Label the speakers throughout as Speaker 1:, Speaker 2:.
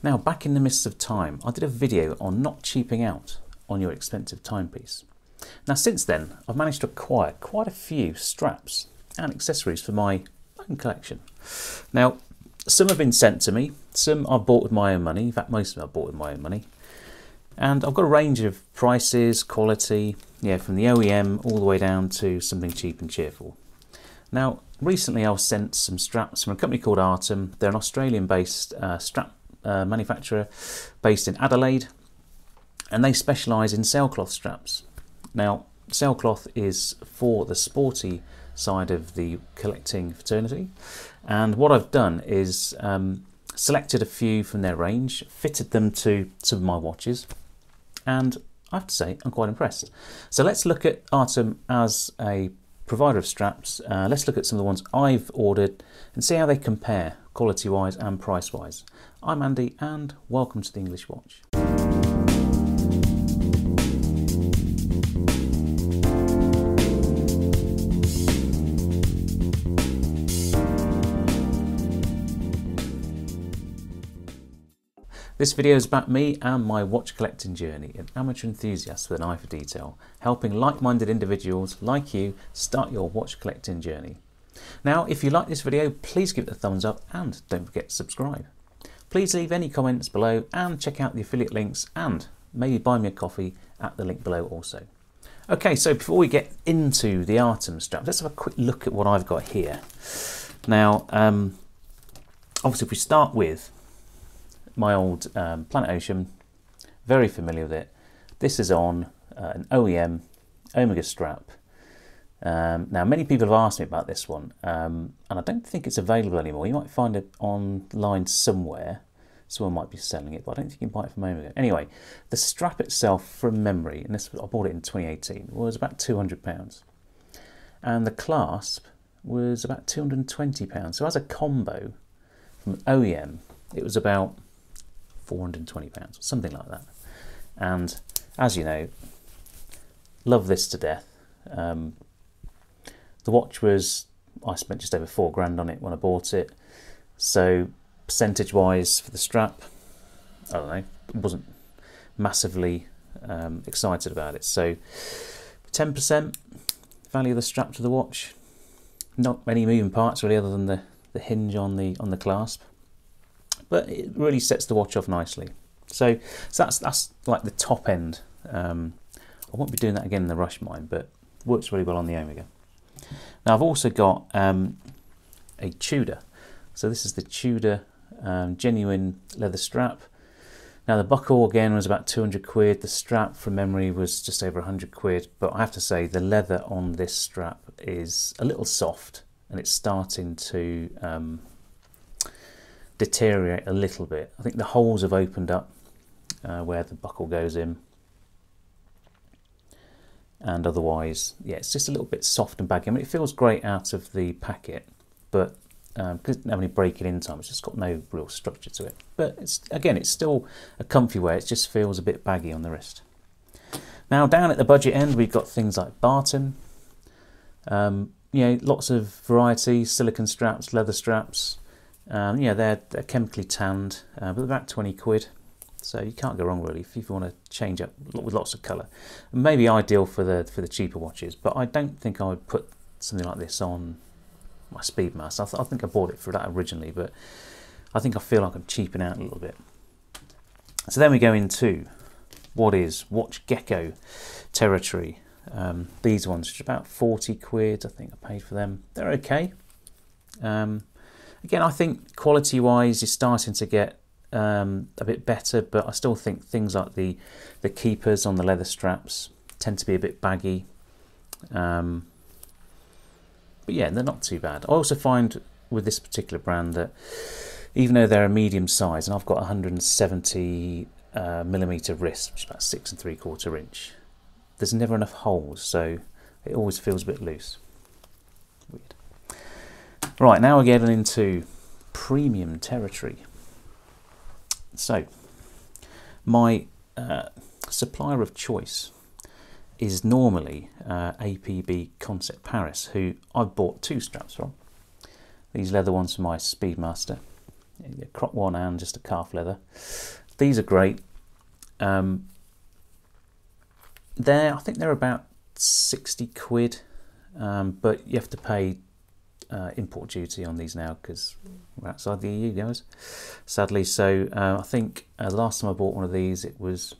Speaker 1: Now, back in the mists of time, I did a video on not cheaping out on your expensive timepiece. Now, since then, I've managed to acquire quite a few straps and accessories for my own collection. Now, some have been sent to me, some I've bought with my own money. In fact, most of them I've bought with my own money. And I've got a range of prices, quality, from the OEM all the way down to something cheap and cheerful. Now, recently I was sent some straps from a company called Artem. They're an Australian-based strap manufacturer based in Adelaide, and they specialise in sailcloth straps. Now, sailcloth is for the sporty side of the collecting fraternity, and what I've done is selected a few from their range, fitted them to some of my watches, and I have to say I'm quite impressed. So let's look at Artem as a provider of straps. Let's look at some of the ones I've ordered and see how they compare quality wise and price wise. I'm Andy and welcome to the English Watch. This video is about me and my watch collecting journey, an amateur enthusiast with an eye for detail, helping like-minded individuals like you start your watch collecting journey. Now, if you like this video, please give it a thumbs up and don't forget to subscribe. Please leave any comments below and check out the affiliate links and maybe buy me a coffee at the link below also. Okay, so before we get into the Artem straps, let's have a quick look at what I've got here. Now, obviously if we start with my old Planet Ocean, very familiar with it. This is on an OEM Omega strap. Now, many people have asked me about this one, and I don't think it's available anymore. You might find it online somewhere. Someone might be selling it, but I don't think you can buy it from Omega. Anyway, the strap itself, from memory, and this I bought it in 2018, was about £200, and the clasp was about £220. So as a combo from OEM, it was about £420 or something like that. And as you know, love this to death. The watch I spent just over £4 on it when I bought it, so percentage wise for the strap, I don't know, wasn't massively excited about it. So 10% value of the strap to the watch, not many moving parts really other than the hinge on the clasp, but it really sets the watch off nicely. So that's like the top end. I won't be doing that again in the Rush Mine, but works really well on the Omega. Now I've also got a Tudor. So this is the Tudor genuine leather strap. Now the buckle again was about 200 quid. The strap from memory was just over 100 quid. But I have to say the leather on this strap is a little soft and it's starting to deteriorate a little bit. I think the holes have opened up where the buckle goes in, and otherwise, yeah, it's just a little bit soft and baggy. I mean, it feels great out of the packet, but because it didn't have any break-it in time, it's just got no real structure to it. But it's still a comfy wear. It just feels a bit baggy on the wrist. Now down at the budget end, we've got things like Barton. Lots of variety, silicone straps, leather straps. They're chemically tanned, but about 20 quid. So you can't go wrong really if you want to change up with lots of colour. Maybe ideal for the cheaper watches, but I don't think I would put something like this on my Speedmaster. I think I bought it for that originally, but I think I feel like I'm cheaping out a little bit. So then we go into what is Watch Gecko territory. These ones, which are about 40 quid, I think I paid for them. They're okay. Again, I think quality-wise, you're starting to get a bit better, but I still think things like the keepers on the leather straps tend to be a bit baggy. But yeah, they're not too bad. I also find with this particular brand that even though they're a medium size, and I've got 170 millimeter wrist, which is about 6 3/4 inch, there's never enough holes, so it always feels a bit loose. Weird. Right, now we're getting into premium territory. So, my supplier of choice is normally APB Concept Paris, who I've bought 2 straps from. These leather ones for my Speedmaster, crop one and just a calf leather. These are great. I think they're about 60 quid, but you have to pay import duty on these now because we're outside the EU, guys, sadly. So I think the last time I bought one of these, it was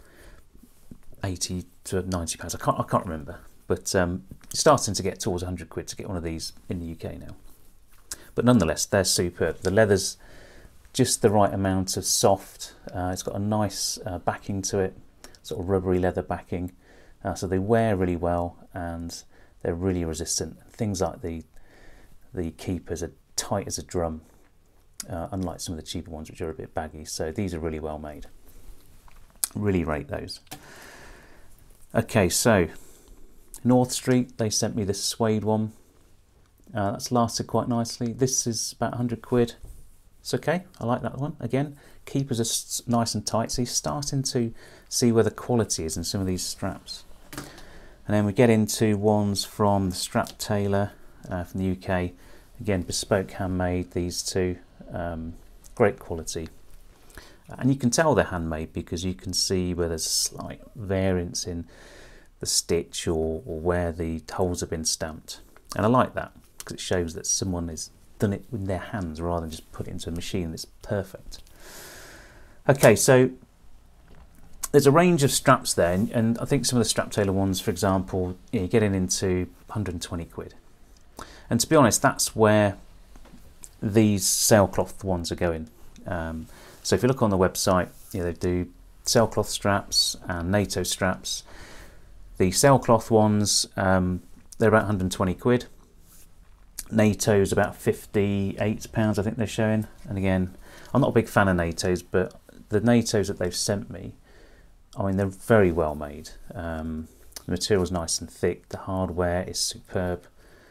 Speaker 1: 80 to 90 pounds. I can't remember, but it's starting to get towards 100 quid to get one of these in the UK now. But nonetheless, they're superb. The leather's just the right amount of soft. It's got a nice backing to it, sort of rubbery leather backing. So they wear really well and they're really resistant. Things like the keepers are tight as a drum, unlike some of the cheaper ones which are a bit baggy. So these are really well made. Really rate those. Okay, so North Street, they sent me this suede one. That's lasted quite nicely. This is about 100 quid. It's okay, I like that one. Again, keepers are nice and tight, so you're starting to see where the quality is in some of these straps. And then we get into ones from the Strap Tailor from the UK. Again, bespoke handmade, these two. Great quality. And you can tell they're handmade because you can see where there's a slight variance in the stitch or where the holes have been stamped. And I like that because it shows that someone has done it with their hands rather than just put it into a machine that's perfect. Okay, so there's a range of straps there, and I think some of the Strap Tailor ones, for example, you're getting into 120 quid. And to be honest, that's where these Sailcloth ones are going. So if you look on the website, they do Sailcloth straps and NATO straps. The Sailcloth ones, they're about 120 quid. NATO's about £58, I think they're showing. And again, I'm not a big fan of NATO's, but the NATO's that they've sent me, I mean, they're very well made. The material's nice and thick. The hardware is superb.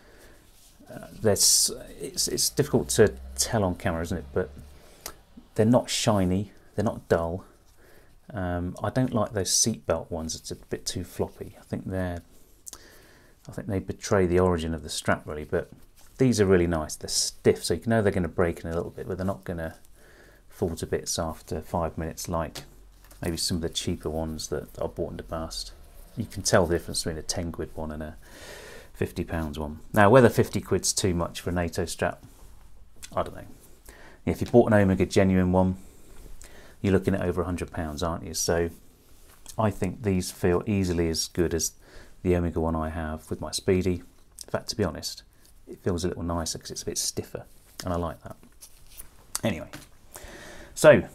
Speaker 1: It's difficult to tell on camera, isn't it? But they're not shiny. They're not dull. I don't like those seatbelt ones. It's a bit too floppy. I think they betray the origin of the strap, really. But these are really nice. They're stiff, so you know they're going to break in a little bit, but they're not going to fall to bits after 5 minutes, like maybe some of the cheaper ones that I bought in the past. You can tell the difference between a 10 quid one and a £50 one. Now, whether 50 quid's too much for a NATO strap, I don't know. If you bought an Omega genuine one, you're looking at over £100, aren't you? So I think these feel easily as good as the Omega one I have with my Speedy. In fact, to be honest, it feels a little nicer because it's a bit stiffer, and I like that. Anyway, so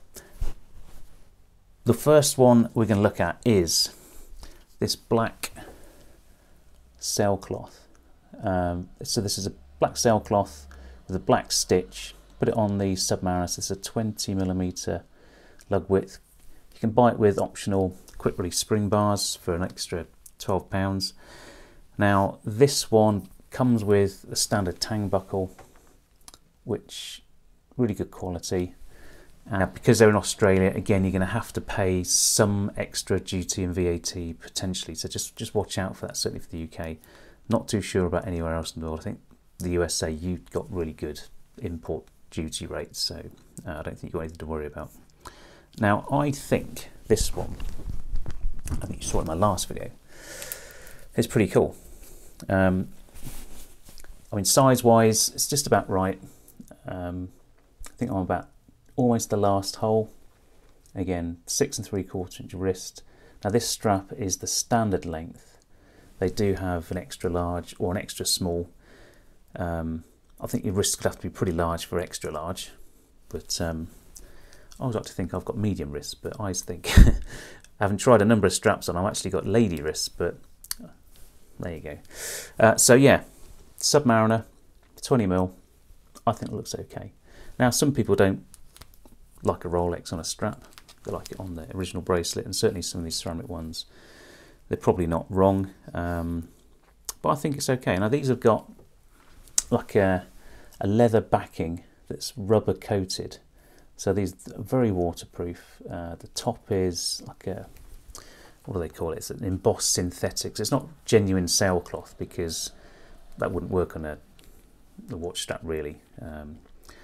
Speaker 1: the first one we're going to look at is this black Sailcloth. So this is a black Sailcloth with a black stitch. Put it on the Submariner. So it's a 20mm lug width. You can buy it with optional quick release spring bars for an extra £12. Now this one comes with a standard tang buckle, which really good quality. Because they're in Australia, again, you're going to have to pay some extra duty and VAT potentially. So just watch out for that, certainly for the UK. Not too sure about anywhere else in the world. I think the USA, you've got really good import duty rates, so I don't think you've got anything to worry about. Now, I think this one, I think you saw it in my last video, is pretty cool. I mean, size-wise, it's just about right. I think I'm about almost the last hole. Again, 6 3/4 inch wrist. Now this strap is the standard length. They do have an extra large or an extra small. I think your wrist could have to be pretty large for extra large, but I always like to think I've got medium wrists, but I think I haven't tried a number of straps on. I've actually got lady wrists, but there you go. So yeah, Submariner, 20mm. I think it looks okay. Now some people don't like a Rolex on a strap. They like it on the original bracelet, and certainly some of these ceramic ones, they're probably not wrong, but I think it's okay. Now these have got like a leather backing that's rubber coated, so these are very waterproof. The top is like a, what do they call it? It's an embossed synthetic. So it's not genuine sailcloth because that wouldn't work on the watch strap really.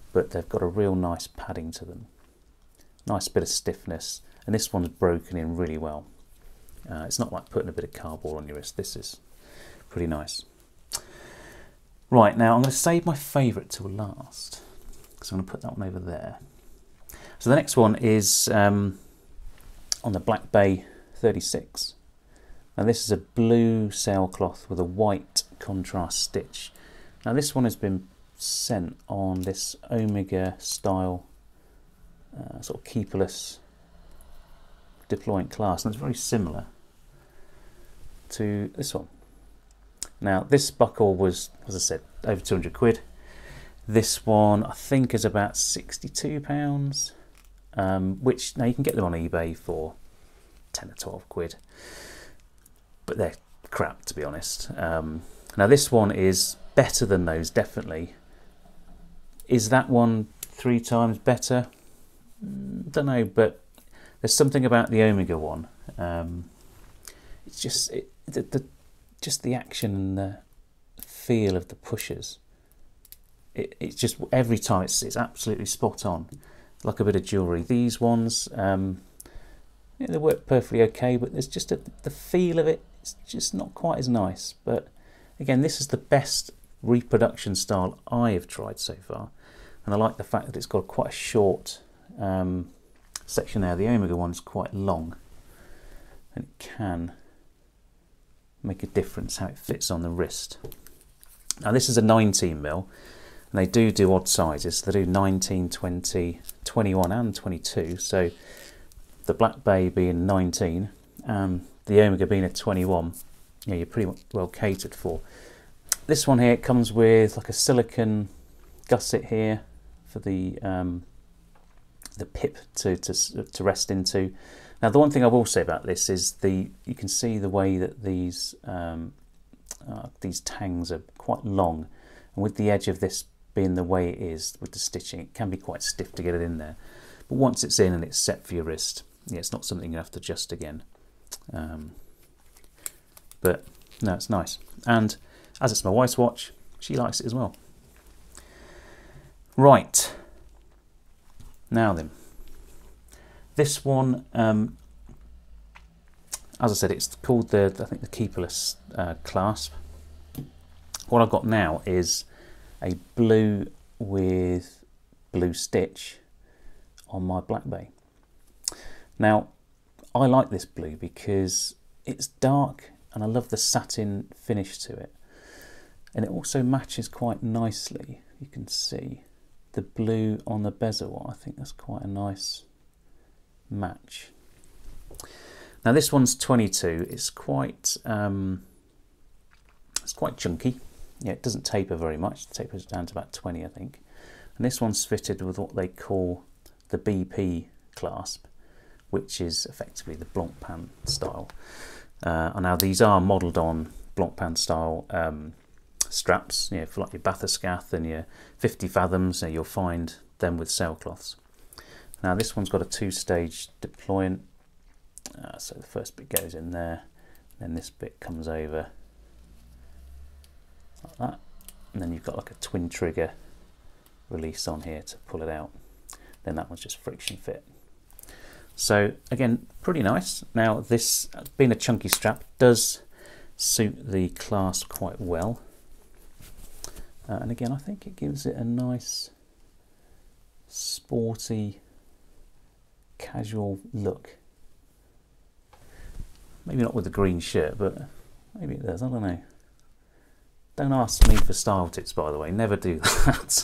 Speaker 1: but they've got a real nice padding to them. Nice bit of stiffness, and this one's broken in really well. It's not like putting a bit of cardboard on your wrist. This is pretty nice. Right, now I'm going to save my favourite till last, because I'm going to put that one over there. So the next one is on the Blackbay 36. Now this is a blue sailcloth with a white contrast stitch. Now this one has been sent on this Omega style sort of keeperless deployant class, and it's very similar to this one. Now this buckle was, as I said, over 200 quid. This one I think is about £62, which now you can get them on eBay for 10 or 12 quid, but they're crap, to be honest. Now this one is better than those, definitely. Is that one 3 times better? Don't know, but there's something about the Omega one. It's just just the action and the feel of the pushers. It's just every time it's absolutely spot on, like a bit of jewellery. These ones, they work perfectly okay, but there's just the feel of it. It's just not quite as nice. But again, this is the best reproduction style I have tried so far, and I like the fact that it's got quite a short section there. The Omega one's quite long, and it can make a difference how it fits on the wrist. Now this is a 19mm, and they do odd sizes. So they do 19, 20, 21 and 22. So the Blackbay being 19 and the Omega being a 21, you're pretty well catered for. This one here comes with like a silicone gusset here for the pip to rest into. Now the one thing I will say about this is you can see the way that these tangs are quite long, and with the edge of this being the way it is with the stitching, it can be quite stiff to get it in there. But once it's in and it's set for your wrist, it's not something you have to adjust again. But no, it's nice, and as it's my wife's watch, she likes it as well. Right, now then, this one, as I said, it's called I think the keeperless clasp. What I've got now is a blue with blue stitch on my Blackbay. Now, I like this blue because it's dark and I love the satin finish to it, and it also matches quite nicely. You can see the blue on the bezel. I think that's quite a nice match. Now this one's 22. It's quite chunky. Yeah, it doesn't taper very much. It tapers down to about 20, I think. And this one's fitted with what they call the BP clasp, which is effectively the Blancpain style. And now these are modelled on Blancpain style straps, for like your Bathyscath and your 50 fathoms. You'll find them with sailcloths. Now this one's got a 2-stage deployant. So the first bit goes in there, then this bit comes over like that, and then you've got like a twin trigger release on here to pull it out. Then that one's just friction fit. So again, pretty nice. Now this, being a chunky strap, does suit the clasp quite well, and again I think it gives it a nice sporty casual look. Maybe not with the green shirt, but maybe it does, I don't know. Don't ask me for style tips, by the way, never do that.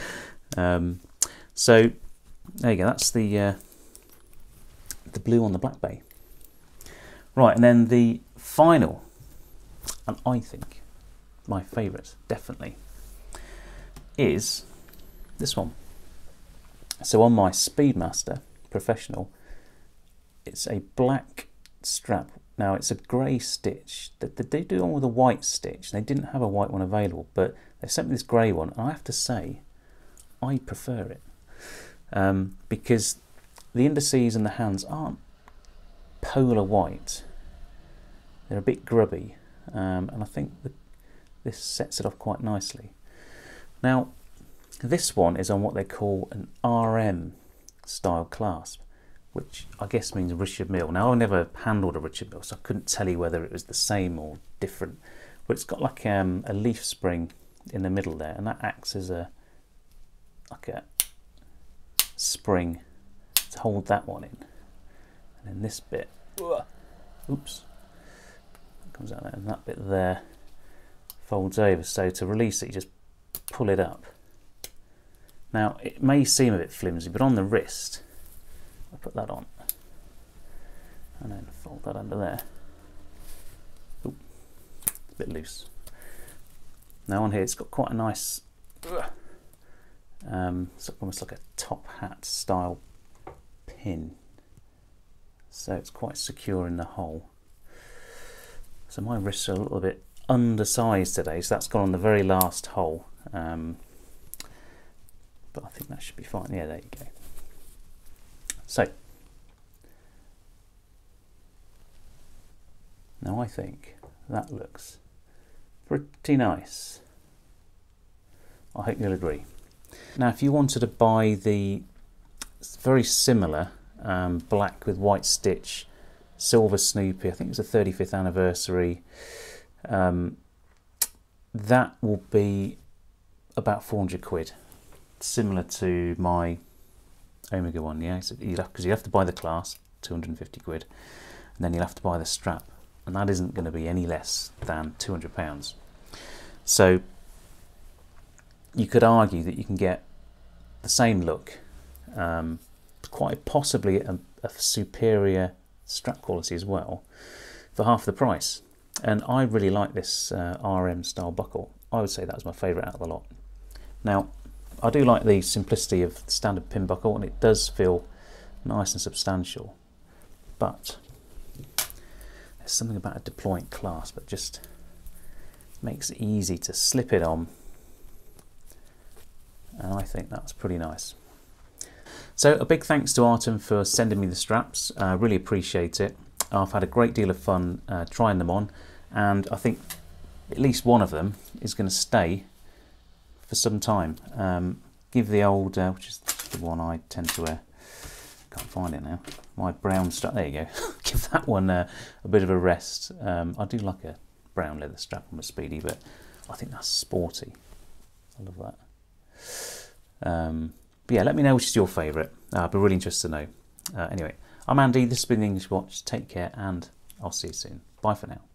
Speaker 1: So there you go, that's the blue on the Blackbay. Right, and then the final, and I think my favourite, definitely, is this one. So on my Speedmaster Professional, it's a black strap. Now it's a grey stitch. They do one with a white stitch. They didn't have a white one available, but they sent me this grey one, and I have to say, I prefer it because the indices and the hands aren't polar white. They're a bit grubby, and I think this sets it off quite nicely. Now, This one is on what they call an RM style clasp, which I guess means Richard Mille. Now, I've never handled a Richard Mille, so I couldn't tell you whether it was the same or different, but it's got like a leaf spring in the middle there, and that acts as like a spring to hold that one in. And then this bit, oops, comes out there, and that bit there folds over. So to release it, you just pull it up. Now, it may seem a bit flimsy, but on the wrist, I put that on and then fold that under there. Ooh, it's a bit loose. Now on here, it's got quite a nice, it's almost like a top hat style pin. So it's quite secure in the hole. So my wrists are a little bit undersized today, so that's gone on the very last hole. But I think that should be fine. Yeah, there you go. So, now I think that looks pretty nice. I hope you'll agree. Now, if you wanted to buy the very similar black with white stitch silver Snoopy, I think it's the 35th anniversary, that will be about 400 quid. Similar to my Omega one, yeah, so because you have to buy the clasp, 250 quid, and then you'll have to buy the strap, and that isn't going to be any less than £200. So you could argue that you can get the same look, quite possibly a superior strap quality as well, for half the price. And I really like this RM style buckle. I would say that was my favourite out of the lot. Now, I do like the simplicity of the standard pin buckle, and it does feel nice and substantial, but there's something about a deployant clasp that just makes it easy to slip it on, and I think that's pretty nice. So a big thanks to Artem for sending me the straps. I really appreciate it. I've had a great deal of fun trying them on, and I think at least one of them is going to stay for some time. Give the old, which is the one I tend to wear, can't find it now, my brown strap, there you go. Give that one a bit of a rest. I do like a brown leather strap on my Speedy, but I think that's sporty. I love that. But yeah, let me know which is your favourite. I'd be really interested to know. Anyway, I'm Andy, this has been the English Watch. Take care, and I'll see you soon. Bye for now.